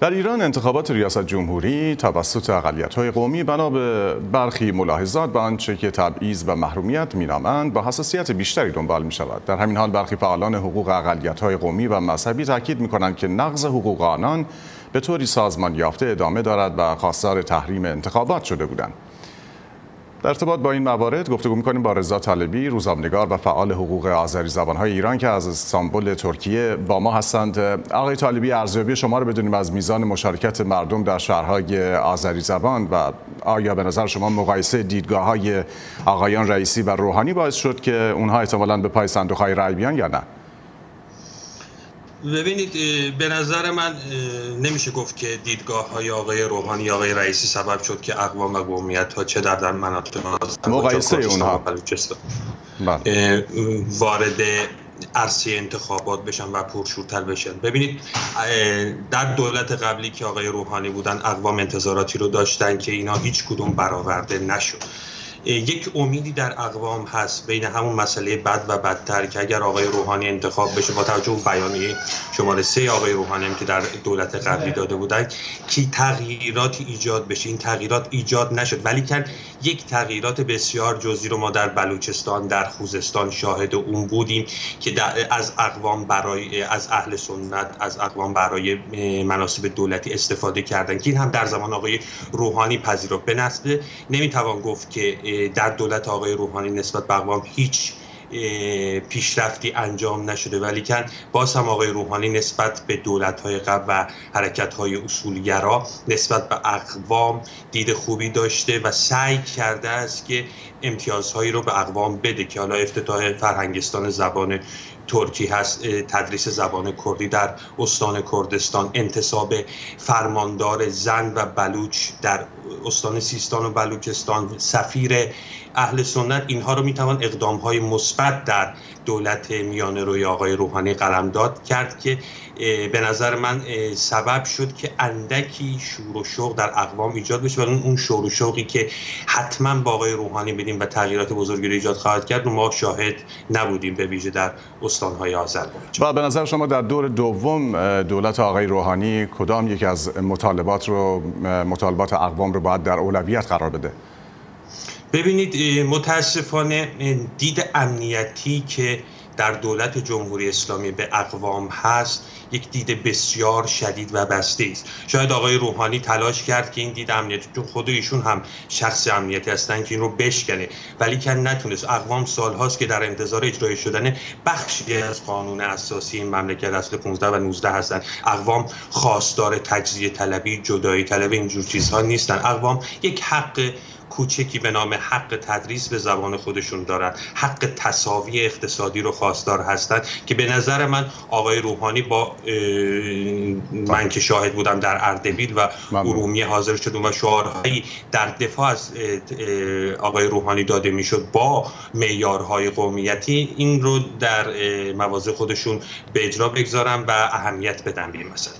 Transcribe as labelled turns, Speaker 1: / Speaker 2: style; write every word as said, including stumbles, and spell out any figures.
Speaker 1: در ایران انتخابات ریاست جمهوری توسط اقلیت‌های قومی بنا به برخی ملاحظات به آنچه که تبعیض و محرومیت می‌نامند با حساسیت بیشتری دنبال می‌شود. در همین حال برخی فعالان حقوق اقلیت‌های قومی و مذهبی تاکید می‌کنند که نقض حقوق آنان به طوری سازمان یافته ادامه دارد و خواستار تحریم انتخابات شده بودند. در ارتباط با این موارد گفتگو می‌کنیم با رضا طالبی، روزنامه‌نگار و فعال حقوق آذری زبان‌های ایران که از استانبول ترکیه با ما هستند. آقای طالبی، ارزیابی شما رو بدونیم از میزان مشارکت مردم در شهرهای آذری زبان و آیا به نظر شما مقایسه دیدگاه‌های آقایان رئیسی و روحانی باعث شد که اونها احتمالاً به پای صندوق‌های رأی بیان یا نه؟
Speaker 2: ببینید، به نظر من نمیشه گفت که دیدگاه های آقای روحانی یا آقای رئیسی سبب شد که اقوام و قومیت ها چه در در مناطق
Speaker 1: مقایسه اونها
Speaker 2: وارد عرصه انتخابات بشن و پرشورتر بشن. ببینید، در دولت قبلی که آقای روحانی بودن اقوام انتظاراتی رو داشتن که اینا هیچ کدوم برآورده نشد. یک امیدی در اقوام هست بین همون مسئله بد و بدتر که اگر آقای روحانی انتخاب بشه، با توجه به بیانیه شماره سه آقای روحانی که در دولت قبلی داده بودن، که تغییراتی ایجاد بشه. این تغییرات ایجاد نشد، ولی که یک تغییرات بسیار جزئی رو ما در بلوچستان، در خوزستان شاهد اون بودیم که از اقوام برای از اهل سنت، از اقوام برای مناصب دولتی استفاده کردن که این هم در زمان آقای روحانی پذیرفت. به نسبت نمیتوان گفت که در دولت آقای روحانی نسبت به اقوام هیچ پیشرفتی انجام نشده، ولی که باز هم آقای روحانی نسبت به دولت‌های قبل و حرکت‌های اصولگرا نسبت به اقوام دید خوبی داشته و سعی کرده است که امتیازهایی رو به اقوام بده که حالا افتتاح فرهنگستان زبان ترکی هست، تدریس زبان کردی در استان کردستان، انتصاب فرماندار زن و بلوچ در استان سیستان و بلوچستان، سفیر اهل سنت، اینها رو میتوان اقدام‌های مثبت در دولت میانه روی آقای روحانی قلمداد کرد که به نظر من سبب شد که اندکی شور و شوق در اقوام ایجاد بشه و اون شور و شوقی که حتما با آقای روحانی بدیم و تغییرات بزرگی رو ایجاد خواهد کرد ما شاهد نبودیم، به ویژه در استان‌های آذربایجان.
Speaker 1: و به نظر شما در دور دوم دولت آقای روحانی کدام یک از مطالبات رو مطالبات اقوام رو باید در اولویت قرار بده؟
Speaker 2: ببینید، متاسفانه دید امنیتی که در دولت جمهوری اسلامی به اقوام هست یک دید بسیار شدید و بسته است. شاید آقای روحانی تلاش کرد که این دید امنیتی، چون خود ایشون هم شخص امنیتی هستن، که این رو بشکنه، ولی که نتونست. اقوام سالهاست که در انتظار اجرای شدن بخشی از قانون اساسی این مملکت اصل پانزده و نوزده هستن. اقوام خواستار تجزیه طلبی، جدایی طلبی، اینجور چیزها نیستن. اقوام یک حق کوچکی به نام حق تدریس به زبان خودشون دارن، حق تساوی اقتصادی رو خواستار هستن که به نظر من آقای روحانی با من که شاهد بودم در اردبیل و ارومیه حاضر شدم و شعارهایی در دفاع از آقای روحانی داده میشد با معیارهای قومیتی، این رو در مواضع خودشون به اجرا بگذارن و اهمیت بدن به این مسئله.